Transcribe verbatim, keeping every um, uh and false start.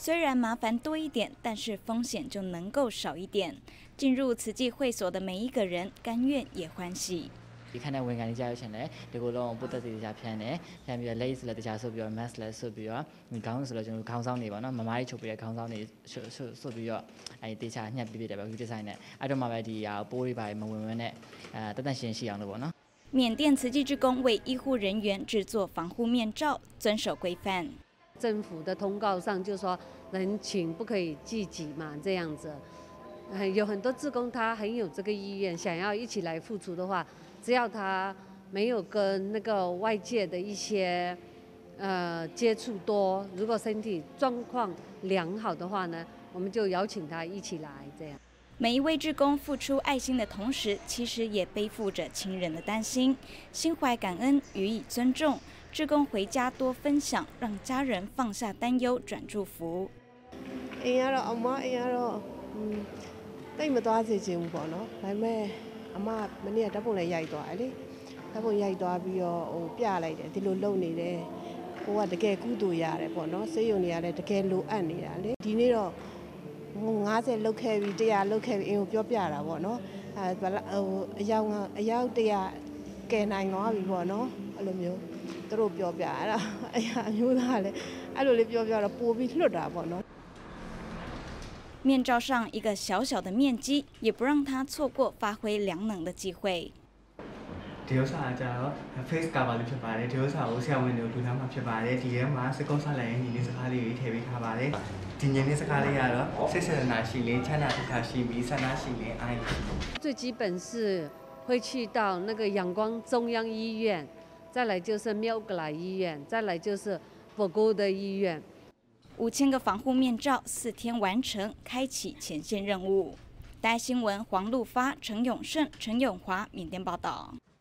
虽然麻烦多一点，但是风险就能够少一点。进入慈济会所的每一个人，甘愿也欢喜。 ဒီခဏဝင်ကန်လေးကြားရချင်တယ်ဒီကိုလုံးပုတ်သက်စီကြားဖြန်းတယ်ဖြန်းပြီးတော့လက်ဆိုလည်းတခြားဆုပ်ပြီးတော့ mask လည်းဆုပ်ပြီးတော့ဒီခေါင်းဆိုလည်းကျွန်တော်ခေါင်းဆောင်နေပါတော့မမားကြီးချုပ်ပြီးတဲ့ခေါင်းဆောင်နေဆုပ်ဆုပ်ပြီးတော့အဲဒီတခြားညှက်ပြီးပြတယ်ပဲဒီဒီဇိုင်းနဲ့အဲ့တော့မှပဲဒီဟာပိုးတွေပါမဝင်ဝင်နဲ့အဲတသက်ရှင်ရှိအောင်လို့ပေါ့နော်缅甸慈济志工为医护人员制作防护面罩，遵守规范。 政府的通告上就说人情不可以济己嘛，这样子。 有很多志工，他很有这个意愿，想要一起来付出的话，只要他没有跟那个外界的一些呃接触多，如果身体状况良好的话呢，我们就邀请他一起来这样。 每一位志工付出爱心的同时，其实也背负着亲人的担心，心怀感恩，予以尊重。志工回家多分享，让家人放下担忧，转祝福。 哎呀咯，阿妈，哎呀咯，嗯。 တိတ်မသွားစေချင်ဘူးပေါ့နော်ဒါပေမဲ့အမမနေ့ကဓာတ်ပုံလည်းရိုက်သွားတယ်လေဓာတ်ပုံရိုက်သွားပြီးတော့ဟိုပြလိုက်တယ်ဒီလိုလုပ်နေတယ်ကိုကတကယ်ကုသိုလ်ရတယ်ပေါ့နော်စေယုံနေရတယ်တကယ်လိုအပ်နေတာလေဒီနေ့တော့ငါးဆယ်လောက်ခဲ့ပြီးတစ်ရာလောက်ခဲ့ပြီးအင်းကိုပြောပြတာပေါ့နော်အဲဟိုအယောက်အယောက်တစ်ရာကယ်နိုင်သွားပြီပေါ့နော်အဲ့လိုမျိုးသူတို့ပြောပြအဲ့ဒါအရာအမျိုးသားလည်းအဲ့လိုလေးပြောပြတော့ပို့ပြီးလွတ်တာပေါ့နော်面罩上一个小小的面积，也不让他错过发挥良能的机会。 ဒီဥစ္စာကြတော့ face cover လေးဖြစ်ပါတယ်ဒီဥစ္စာကိုဆရာဝန်တွေကိုလူသားမှာဖြစ်ပါတယ်ဒီထဲမှာစကောစားလိုက်ရင်ညီလေးစကားလေးတွေထည့်ပေးထားပါတယ်ဒီညီလေးစကားလေးကတော့စိတ်စေတနာရှိလေးချမ်းသာဒုက္ခရှိပြီးဆန္ဒရှိလေးအားရှိ最基本是会去到那个仰光中央医院，再来就是妙格莱医院，再来就是佛沟的医院。 五千个防护面罩，四天完成，开启前线任务。大新闻黄路发、陈永胜、陈永华，缅甸报道。